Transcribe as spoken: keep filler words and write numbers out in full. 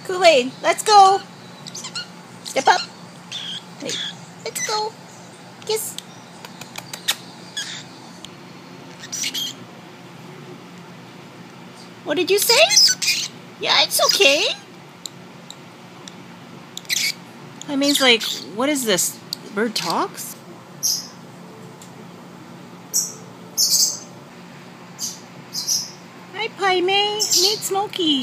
Kool-Aid, let's go. Step up. Hey, let's go. Kiss. What did you say? Yeah, it's okay. That means, like, what is this? The bird talks? Hi, Pai Mei. Meet Smokey.